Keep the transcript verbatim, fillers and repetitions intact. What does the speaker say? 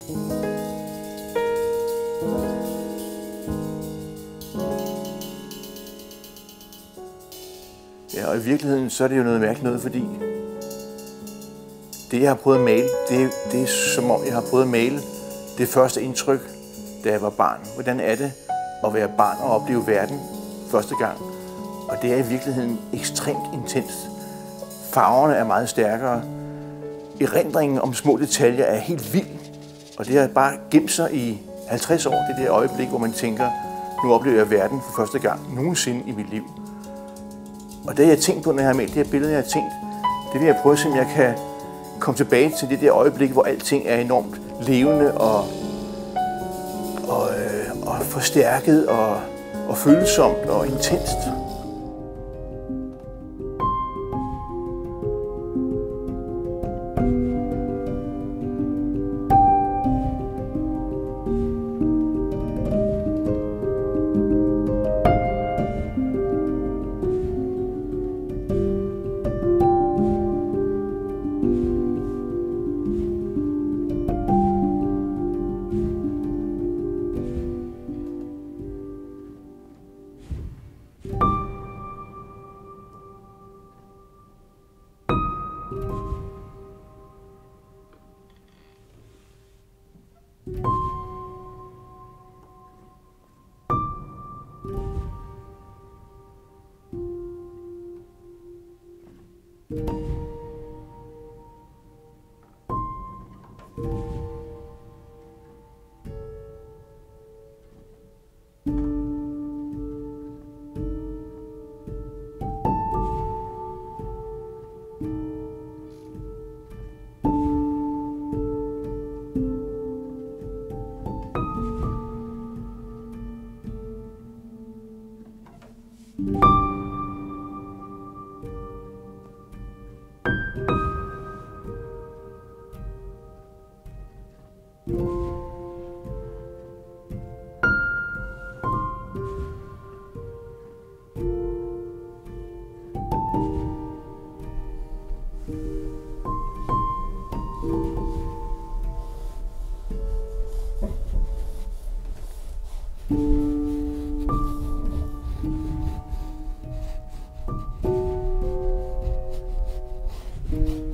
Ja, og i virkeligheden så er det jo noget mærkeligt noget, fordi det, jeg har prøvet at male, det, det er som om, jeg har prøvet at male det første indtryk, da jeg var barn. Hvordan er det at være barn og opleve verden første gang? Og det er i virkeligheden ekstremt intenst. Farverne er meget stærkere. Erindringen om små detaljer er helt vild. Og det har bare gemt sig i halvtreds år, det der øjeblik, hvor man tænker, nu oplever jeg verden for første gang nogensinde i mit liv. Og det, jeg har tænkt på, når jeg har malet det her billede, jeg har tænkt, det vil jeg prøve at se, om jeg kan komme tilbage til det der øjeblik, hvor alting er enormt levende og, og, øh, og forstærket og, og følsomt og intenst. Thank you.